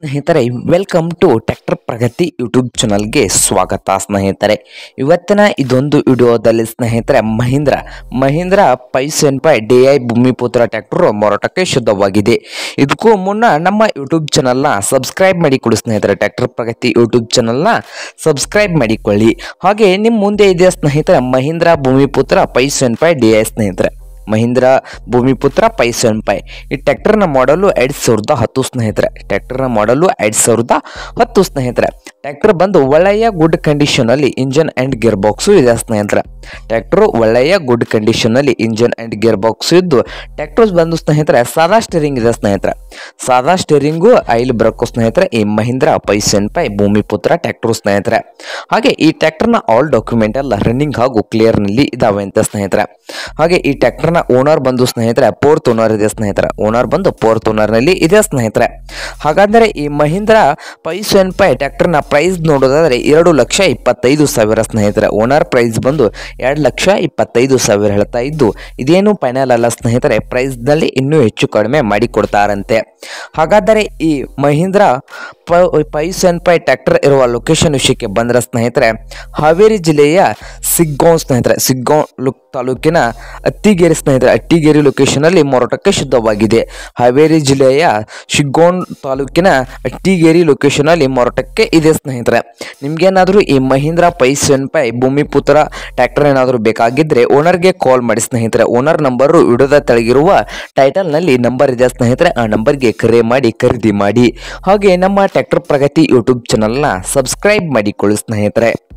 ಸ್ನೇಹಿತರೆ, welcome to tractor Pragati YouTube ಚಾನಲ್ಗೆ ಸ್ವಾಗತ. ಸ್ನೇಹಿತರೆ, ಇವತ್ತಿನ ಇದೊಂದು ವಿಡಿಯೋದಲ್ಲಿ ಸ್ನೇಹಿತರೆ ಮಹೀಂದ್ರ 575 DI ಭೂಮಿಪುತ್ರ ಟ್ರ್ಯಾಕ್ಟರ್ ಮಾರಾಟಕ್ಕೆ ಶುದ್ಧವಾಗಿದೆ. ಇದಕ್ಕೂ ಮುನ್ನ ನಮ್ಮ ಯೂಟ್ಯೂಬ್ ಚಾನಲ್ನ ಸಬ್ಸ್ಕ್ರೈಬ್ ಮಾಡಿಕೊಳ್ಳಿ ಸ್ನೇಹಿತರೆ. ಟ್ರ್ಯಾಕ್ಟರ್ ಪ್ರಗತಿ ಯೂಟ್ಯೂಬ್ ಚಾನಲ್ನ ಸಬ್ಸ್ಕ್ರೈಬ್ ಮಾಡಿಕೊಳ್ಳಿ. ಹಾಗೆ ನಿಮ್ಮ ಮುಂದೆ ಇದೆ ಸ್ನೇಹಿತರೆ ಮಹೀಂದ್ರ ಭೂಮಿಪುತ್ರ 575 DI ಸ್ನೇಹಿತರೆ. ಮಹೀಂದ್ರ ಭೂಮಿಪುತ್ರ 575 ಈ ಟ್ರ್ಯಾಕ್ಟರ್ನ ಮಾಡಲು 2010 ಸ್ನೇಹಿತರೆ. ಟ್ರ್ಯಾಕ್ಟರ್ನ ಮಾಡಲು 2010 ಸ್ನೇಹಿತರೆ. ಟ್ರ್ಯಾಕ್ಟರ್ ಬಂದು ಒಳ್ಳೆಯ ಗುಡ್ ಕಂಡೀಷನ್ ಅಲ್ಲಿ ಇಂಜನ್ ಅಂಡ್ ಗೇರ್ ಬಾಕ್ಸು ಇದೆ ಸ್ನೇಹಿತರೆ. ಟ್ರ್ಯಾಕ್ಟರ್ ಒಳ್ಳೆಯ ಗುಡ್ ಕಂಡೀಷನ್ ಅಲ್ಲಿ ಇಂಜನ್ ಅಂಡ್ ಗೇರ್ ಬಾಕ್ಸ್ ಇದ್ದು, ಟ್ರ್ಯಾಕ್ಟರ್ ಬಂದು ಸ್ನೇಹಿತರೆ ಸಾದಾ ಸ್ಟೇರಿಂಗ್ ಇದೆ ಸ್ನೇಹಿತರೆ. ಸಾದಾ ಸ್ಟೇರಿಂಗು ಆಯಿಲ್ ಬ್ರೇಕು ಸ್ನೇಹಿತರೆ. ಈ ಮಹೀಂದ್ರ 575 ಭೂಮಿಪುತ್ರ ಟ್ರ್ಯಾಕ್ಟರ್ ಸ್ನೇಹಿತರೆ. ಹಾಗೆ ಈ ಟ್ರ್ಯಾಕ್ಟರ್ನ ಆಲ್ ಡಾಕ್ಯುಮೆಂಟ್ ಎಲ್ಲ ರನ್ನಿಂಗ್ ಹಾಗೂ ಕ್ಲಿಯರ್ ನಲ್ಲಿ ಇದಾವೆ ಅಂತ ಸ್ನೇಹಿತರೆ. ಹಾಗೆ ಈ ಟ್ರ್ಯಾಕ್ಟರ್ನ ಓನರ್ ಬಂದು ಸ್ನೇಹಿತರೆ 4th ಓನರ್ ಇದೆ ಸ್ನೇಹಿತರೆ. ಓನರ್ ಬಂದು 4th ಓನರ್ ನಲ್ಲಿ ಇದೆ ಸ್ನೇಹಿತರೆ. ಹಾಗಾದರೆ ಈ ಮಹೀಂದ್ರ 575 ಟ್ರ್ಯಾಕ್ಟರ್ನ ಪ್ರೈಸ್ ನೋಡೋದಾದ್ರೆ 2,25,000 ಸ್ನೇಹಿತರೆ. ಓನರ್ ಪ್ರೈಸ್ ಬಂದು 2,25,000 ಹೇಳ್ತಾ ಇದ್ದು, ಇದೇನು ಫೈನಲ್ ಅಲ್ಲ ಸ್ನೇಹಿತರೆ. ಪ್ರೈಸ್ ನಲ್ಲಿ ಇನ್ನೂ ಹೆಚ್ಚು ಕಡಿಮೆ ಮಾಡಿ ಕೊಡ್ತಾರಂತೆ. ಹಾಗಾದರೆ ಈ ಮಹೀಂದ್ರ 575 ಟ್ರ್ಯಾಕ್ಟರ್ ಇರುವ ಲೊಕೇಶನ್ ವಿಷಯಕ್ಕೆ ಬಂದ್ರೆ ಸ್ನೇಹಿತರೆ, ಹಾವೇರಿ ಜಿಲ್ಲೆಯ ಸಿಗ್ಗಾಂವ್ ಸ್ನೇಹಿತರೆ. ಸಿಗ್ಗಾಂವ್ ತಾಲೂಕಿನ ಅತ್ತಿಗೇರಿ ಸ್ನೇಹಿತರೆ. ಅತ್ತಿಗೇರಿ ಲೊಕೇಶನ್ ಅಲ್ಲಿ ಮಾರಾಟಕ್ಕೆ ಶುದ್ಧವಾಗಿದೆ. ಹಾವೇರಿ ಜಿಲ್ಲೆಯ ಸಿಗ್ಗಾಂವ್ ತಾಲೂಕಿನ ಅತ್ತಿಗೇರಿ ಲೊಕೇಶನ್ ಅಲ್ಲಿ ಮಾರಾಟಕ್ಕೆ ಇದೆ ಸ್ನೇಹಿತರೆ. ನಿಮ್ಗೇನಾದರೂ ಈ ಮಹೀಂದ್ರ 575 ಭೂಮಿಪುತ್ರ ಟ್ರ್ಯಾಕ್ಟರ್ ಏನಾದರೂ ಬೇಕಾಗಿದ್ರೆ ಓನರ್ಗೆ ಕಾಲ್ ಮಾಡಿ ಸ್ನೇಹಿತರೆ. ಓನರ್ ನಂಬರು ವಿಡಿಯೋದ ತೆಳಗಿರುವ ಟೈಟಲ್ ನಲ್ಲಿ ನಂಬರ್ ಇದೆ ಸ್ನೇಹಿತರೆ. ಆ ನಂಬರ್ಗೆ ಕರೆ ಮಾಡಿ ಖರೀದಿ ಮಾಡಿ. ಹಾಗೆ ನಮ್ಮ ಟ್ರ್ಯಾಕ್ಟರ್ ಪ್ರಗತಿ ಯೂಟ್ಯೂಬ್ ಚಾನಲ್ನ ಸಬ್ಸ್ಕ್ರೈಬ್ ಮಾಡಿಕೊಳ್ಳಿ ಸ್ನೇಹಿತರೆ.